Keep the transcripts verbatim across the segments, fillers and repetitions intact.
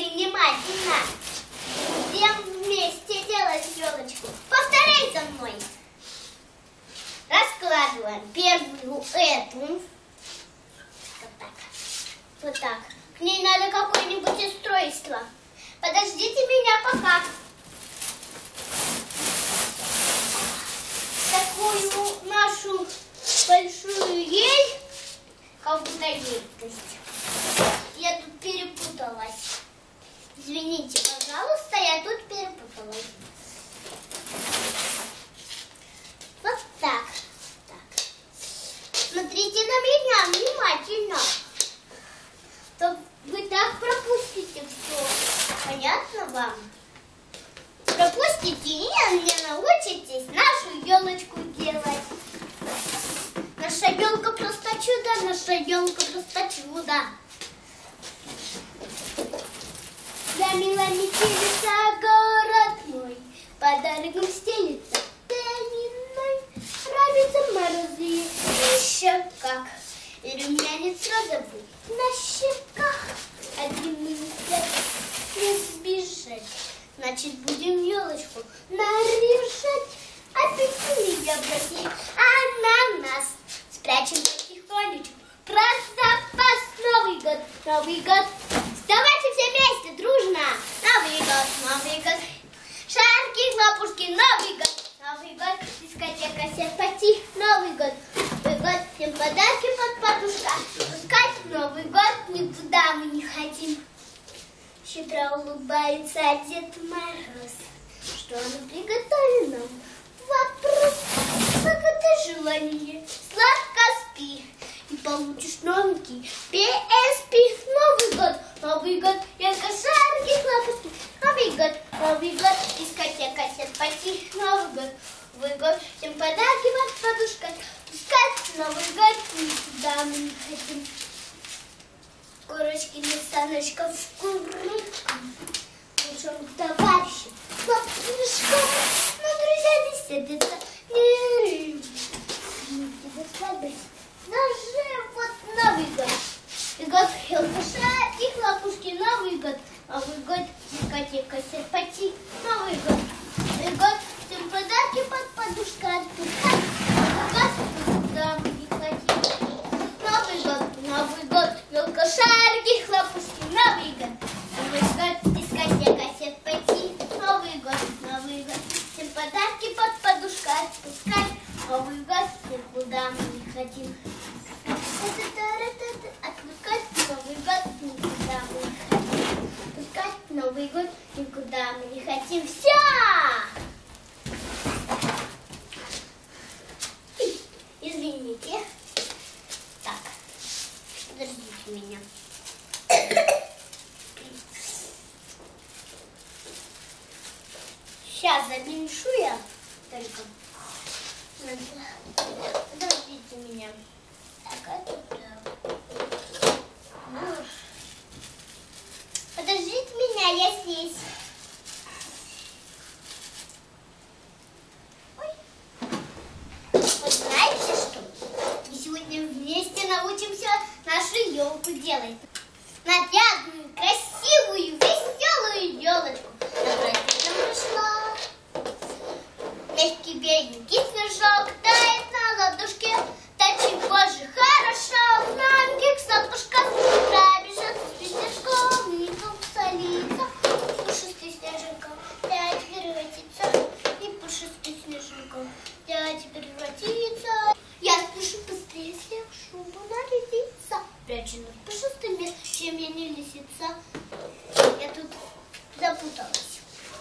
Смотри внимательно. Всем вместе делать елочку. Повторяй за мной. Раскладываем первую эту. Вот так. Вот так. К ней надо какое-нибудь устройство. Подождите меня пока. Такую нашу большую ель, как будто едкость. Я тут перепуталась. Извините, пожалуйста, я тут перепуталась. Вот так. Так. Смотрите на меня внимательно. То вы так пропустите все. Понятно вам? Пропустите и не научитесь нашу елочку делать. Наша елка просто чудо, наша елка просто чудо. За мило метелится город мой, по дорогам стелится пианиной, нравятся морозы еще как, и румянец розовый на щеках. Один мы не сбежать, значит будем елочку наряжать. Апельсины, яблоки, ананас спрячем потихонечку. Про запас Новый год, Новый год. Давайте все вместе, дружно. Новый год, Новый год. Шарики, хлопушки, Новый год, Новый год. Дискотека, сепати, Новый год, Новый год. Всем подарки под подушка. Пускать Новый год никуда мы не хотим. Щедро улыбается Дед Мороз. Что он приготовил нам? Вопрос. Загадай желание. Сладко спи. И получишь новенький пи эс пи. Новый год, Новый год, ярко шарики, хлопушки. Новый год, Новый год, дискотека, сепати. Новый год, Новый год, всем подарки под подушкой. Пускать Новый год никуда мы не хотим. Курочки на саночках в курочку. Лучшим товарищем, хлопушком. Но друзья не сидятся. Даже вот Новый год. И год хелкаша и хлопушки. Новый год. Новый год. Дискотека, серпати. Новый год. И год. Всем подарки под подушкой отпускать. Новый год. Куда мы не хотим. Новый год. Новый год. Хелкашарики, хлопушки. Новый год. Новый год. Дискотека, серпати. Новый год. Новый год. Всем подарки под подушкой отпускать. Новый год. Куда мы не хотим. Отпускать Новый год никуда мы не хотим. Отпускать Новый год никуда мы не хотим. Все! Извините. Так, подождите меня. Сейчас заменьшу я только. Подождите меня. Так, это да. Подождите меня, я здесь. Ой. Вот знаете что? Мы сегодня вместе научимся нашу елку делать. Нарядную, красивую, веселую елочку. На праздником пришла. Мягкий беленький снежок тает на ладошке. Да чего же хорошо в маленьких сапожках пробежаться с снежком и посолиться. Пушистый снежинком опять превратится. И пушистый снежинком опять превратится. Я спешу быстрее, снег шубу нарядиться. Прячу в пушистый мир, чем я не лисица. Я тут запуталась.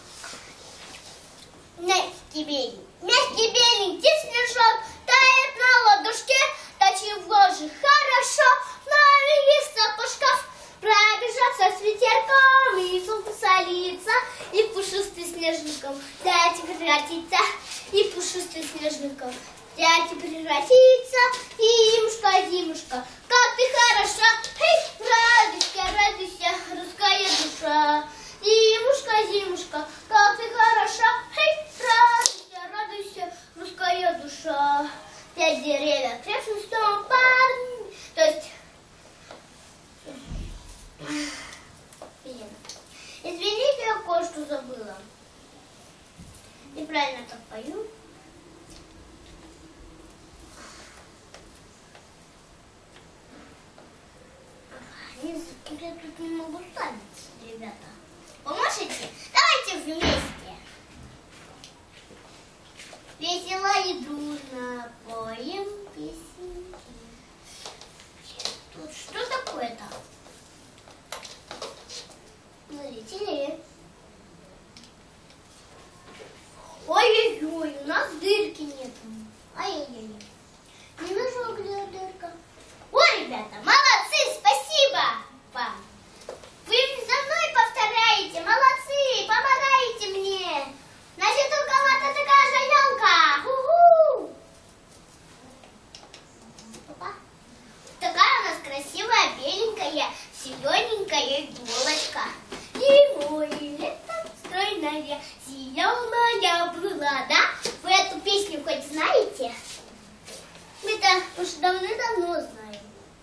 Мягкий беленький, мягкий беленький снежок тает на ладошке. Да чего же хорошо в новеньких сапожках пробежаться с ветерком и посолиться. И пушистый снежником дайте превратиться. И пушистый снежником дайте превратиться. И зимушка, зимушка, как ты хороша. Эй, радуйся, радуйся, русская душа. Зимушка, зимушка, как ты хороша. Эй, радуйся, радуйся, русская душа. кое-что забыла. Неправильно так пою. Я тут не могу ставить, ребята. Поможете? Давайте вместе. Весело и дружно поем песенки. Тут что такое-то? Налетели. Ой-ой-ой, у нас дырки нету. Ай-яй-яй. Не нашел, где дырка. Ой, ребята, молодцы, спасибо вам. Вы за мной повторяете, молодцы, помогаете мне. Значит, у кого-то такая же елка. Ху-ху. Опа. Такая у нас красивая, беленькая, зелененькая елочка. Зимой, летом стройная, зеленая была, да? Вы эту песню хоть знаете? Мы-то уж давно-давно знаем.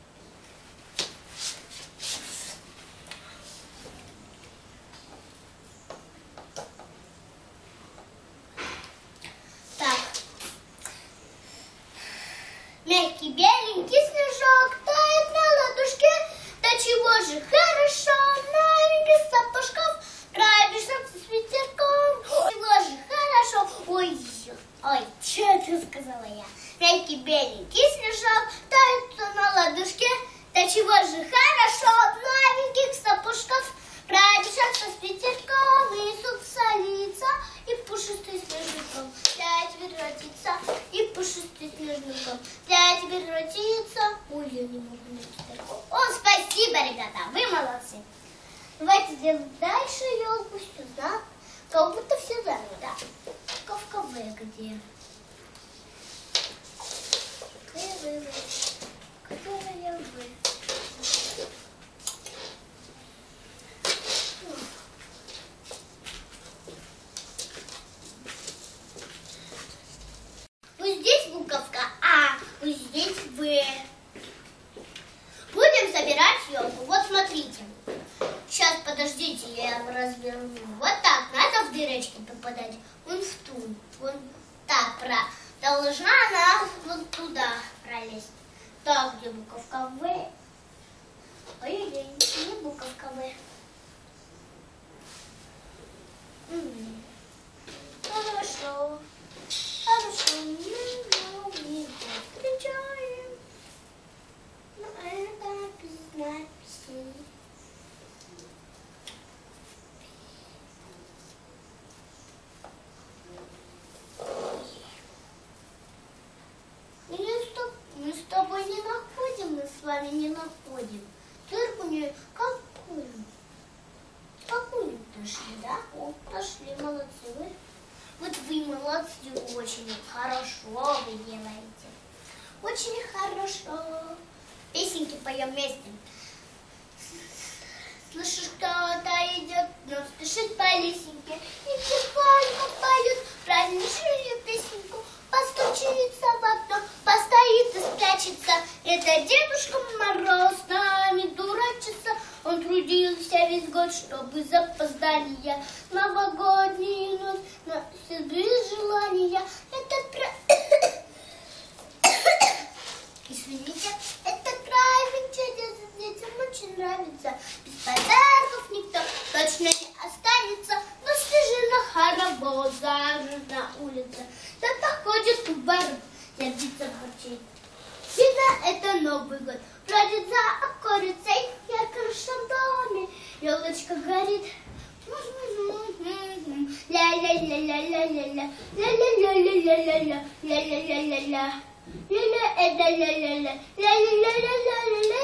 Так. Мягкий беленький снежок тает на ладошке. Да чего же хорошо, новеньких сапожков, пробежаться с ветерком. Чего же хорошо. Ой, ой, что это сказала я? Мягкий беленький снежок тает на ладошке. Да чего же хорошо, новеньких сапожков, пробежаться с ветерком и суксолиться, и пушистый снежником для тебя родиться, и пушистый снежником для тебя родиться. Ой, я не могу найти такого. О, спасибо, ребята, вы молодцы. Давайте сделаем дальше елку сюда. Как будто все заново, да. Ковковые где? Какая вы? Какая вы? Вот здесь буковка А, вот здесь В. Будем собирать елку. Вот смотрите. Сейчас, подождите, я разверну. Вот так, надо в дырочки попадать. Вон в ту. Вон так, про. Должна она вот туда пролезть. Так, где буковка В? Ой-ой-ой, не буковка В. М-м. Хорошо. Хорошо. Мы его встречаем. Но это без надписи. Мы с тобой не находим, мы с вами не находим. Дырку не какую? Какую нашли, да? О, нашли, молодцы вы. Вот вы молодцы, очень хорошо вы делаете. Очень хорошо. Песенки поем вместе. Слышишь, кто-то идет, но спешит по лесенке. И тихонько поют праздничную песенку. Постучится в окно, постоит и спрячется. Это Дедушка Мороз с нами дурачится. Он трудился весь год, чтобы запоздания новогоднюю ночь, но все без желания. Этот край... Извините, этот край мне чудесен, детям очень нравится. Без подарков никто точно не останется. Но снежина хоровод зажжет на улице. Кто-то ходит в бар, сердится бурчит. Видно, это Новый год. Бродит за околицей в ярко-рыжем доме. Елочка горит. Ля-ля-ля-ля-ля-ля-ля. Ля-ля-ля-ля-ля-ля-ля. Ля-ля-ля-ля-ля. Ля-ля-ля-ля-ля-ля. Ля-ля-ля-ля-ля-ля.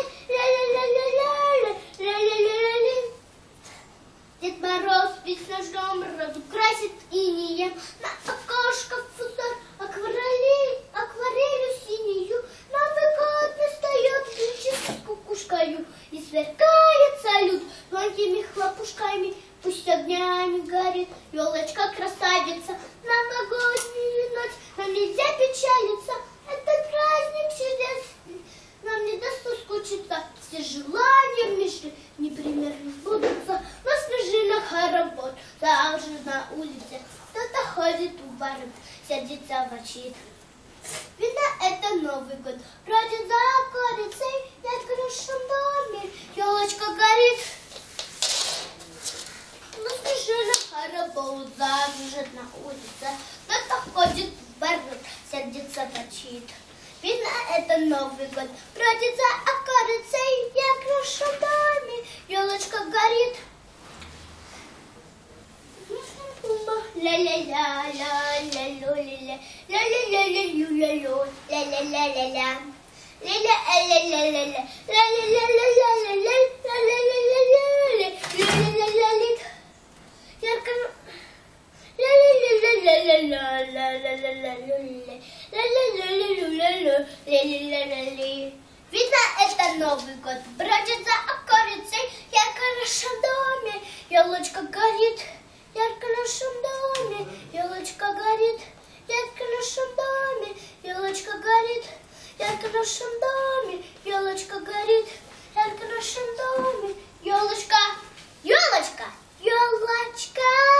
Ля-ля-ля-ля-ля. Дед Мороз весь наш дом разукрасит инеем. На окошко узор акварели, акварелью синюю. Новый год настает птичек с кукушкою. И сверкает салют тонкими хлопушками. Пусть огнями горит елочка красавица. Новогоднюю ночь нам нельзя печалиться. Этот праздник чудесный нам не даст соскучиться. Все желания в мечты непременно сбудутся. На снежинах хоровод табачит. Видно, это Новый год. Бродит за околицей, я в крышем доме, елочка горит. Ну, снежина хоровод закружит на улице, кто-то ходит в барот, сердится точит. Видно, это Новый год. Бродит за околицей, я в крышем доме, елочка горит. Ля-ля-ля-ля-ля-ля-ля-ля, ля-ля-ля-ля-ля-ля-ля, ля-ля-ля-ля-ля, ля-ля-ля-ля-ля-ля, ля-ля-ля-ля-ля-ля-ля, ля-ля-ля-ля-ля-ля, ярко, ля-ля-ля-ля-ля-ля-ля-ля-ля-ля-ля, ля-ля-ля-ля-ля-ля-ля-ля-ля. Видно, это Новый год. Бродит за околицей, ярко в нашем доме, елочка горит. Ярко в нашем доме, елочка горит, ярко в нашем доме, елочка горит, ярко в нашем доме, елочка горит, ярко в нашем доме, елочка, елочка, елочка.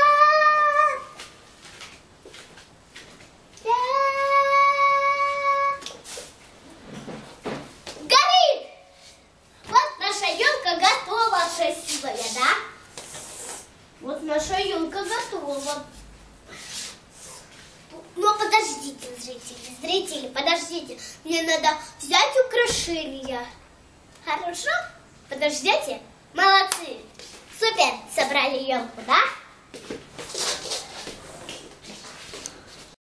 Горит! Вот наша елка готова, красивая, да? Вот наша елка готова. Но подождите, зрители, зрители, подождите. Мне надо взять украшения. Хорошо? Подождите. Молодцы. Супер. Собрали елку, да?